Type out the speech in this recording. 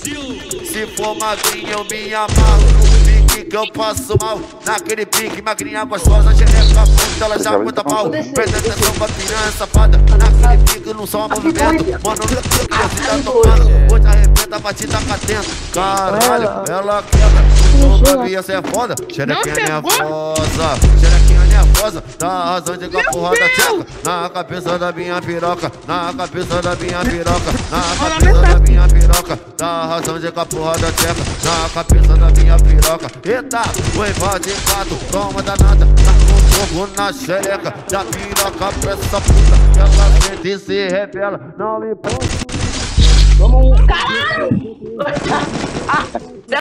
Se for magrinha eu me amarro no pique que eu passo mal. Naquele pique, magrinha gostosa, xereca puta, ela já conta mal. Presta atenção pra piranha safada. Naquele pique não só movimento. Mano, no pique você tá tocando. Vou te arrebenta pra te tacar dentro. Caralho, ela quebra. Novinha, cê é foda. Xerequinha nervosa. Xerequinha nervosa. Dá razão de capurrada tcheca. Na cabeça da minha piroca. Na cabeça da minha piroca. Na cabeça da minha piroca. Dá razão de capurrada tcheca. Na cabeça da minha piroca. Eita, o invade gato. Toma danada. Tá com fogo na xereca. Da piroca pra essa puta. Ela sente e se revela. Não me põe. Vamos, caralho!